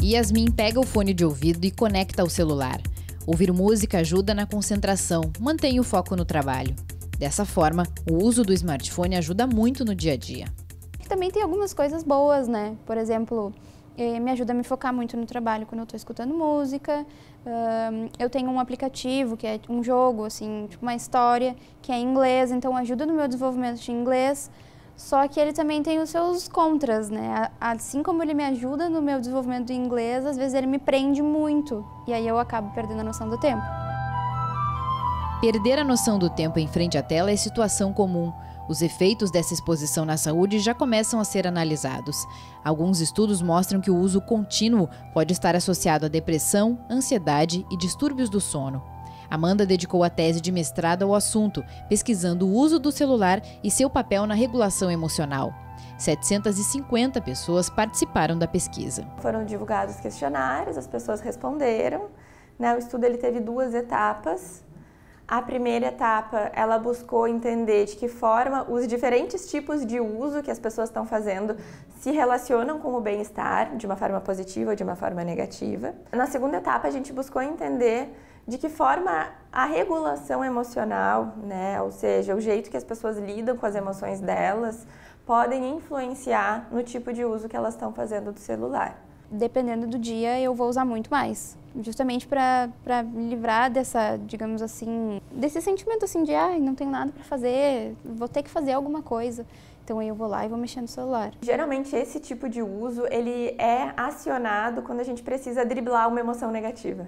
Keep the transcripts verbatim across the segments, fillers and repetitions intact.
Yasmin pega o fone de ouvido e conecta ao celular. Ouvir música ajuda na concentração, mantém o foco no trabalho. Dessa forma, o uso do smartphone ajuda muito no dia a dia. Também tem algumas coisas boas, né? Por exemplo, me ajuda a me focar muito no trabalho quando eu estou escutando música. Eu tenho um aplicativo que é um jogo, assim, tipo uma história, que é em inglês, então ajuda no meu desenvolvimento de inglês. Só que ele também tem os seus contras, né? Assim como ele me ajuda no meu desenvolvimento do inglês, às vezes ele me prende muito. E aí eu acabo perdendo a noção do tempo. Perder a noção do tempo em frente à tela é situação comum. Os efeitos dessa exposição na saúde já começam a ser analisados. Alguns estudos mostram que o uso contínuo pode estar associado a depressão, ansiedade e distúrbios do sono. Amanda dedicou a tese de mestrado ao assunto, pesquisando o uso do celular e seu papel na regulação emocional. setecentas e cinquenta pessoas participaram da pesquisa. Foram divulgados questionários, as pessoas responderam, né? O estudo ele teve duas etapas. A primeira etapa, ela buscou entender de que forma os diferentes tipos de uso que as pessoas estão fazendo se relacionam com o bem-estar, de uma forma positiva ou de uma forma negativa. Na segunda etapa, a gente buscou entender de que forma a regulação emocional, né, ou seja, o jeito que as pessoas lidam com as emoções delas, podem influenciar no tipo de uso que elas estão fazendo do celular. Dependendo do dia, eu vou usar muito mais, justamente para para me livrar dessa, digamos assim, desse sentimento assim de, ai, não tenho nada para fazer, vou ter que fazer alguma coisa. Então aí eu vou lá e vou mexer no celular. Geralmente esse tipo de uso, ele é acionado quando a gente precisa driblar uma emoção negativa,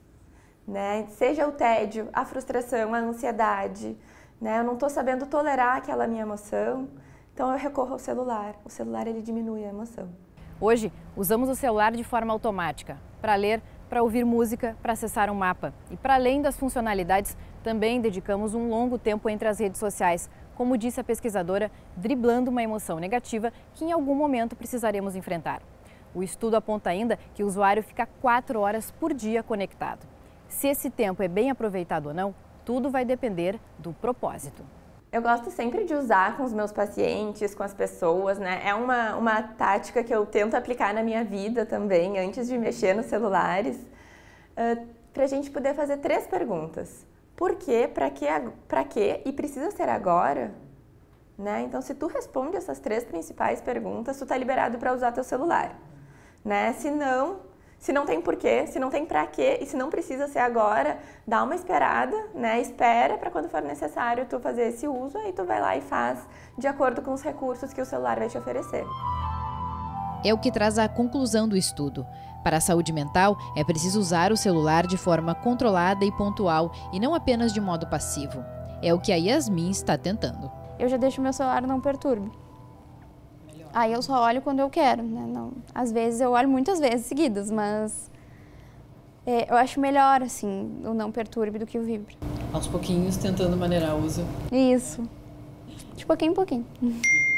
né? Seja o tédio, a frustração, a ansiedade, né? Eu não estou sabendo tolerar aquela minha emoção, então eu recorro ao celular. O celular, ele diminui a emoção. Hoje, usamos o celular de forma automática, para ler, para ouvir música, para acessar um mapa. E para além das funcionalidades, também dedicamos um longo tempo entre as redes sociais, como disse a pesquisadora, driblando uma emoção negativa que em algum momento precisaremos enfrentar. O estudo aponta ainda que o usuário fica quatro horas por dia conectado. Se esse tempo é bem aproveitado ou não, tudo vai depender do propósito. Eu gosto sempre de usar com os meus pacientes, com as pessoas, né? É uma, uma tática que eu tento aplicar na minha vida também, antes de mexer nos celulares, uh, para a gente poder fazer três perguntas. Por quê? Para quê? Para quê? E precisa ser agora? Né? Então, se tu responde essas três principais perguntas, tu tá liberado para usar teu celular. Né? Se não... Se não tem porquê, se não tem pra quê e se não precisa ser agora, dá uma esperada, né? Espera para quando for necessário tu fazer esse uso, aí tu vai lá e faz de acordo com os recursos que o celular vai te oferecer. É o que traz a conclusão do estudo. Para a saúde mental, é preciso usar o celular de forma controlada e pontual e não apenas de modo passivo. É o que a Yasmin está tentando. Eu já deixo meu celular não perturbe. Aí eu só olho quando eu quero, né? Não, às vezes eu olho muitas vezes seguidas, mas é, eu acho melhor, assim, o não perturbe do que o vibre. Aos pouquinhos, tentando maneirar o uso. Isso. De pouquinho em pouquinho.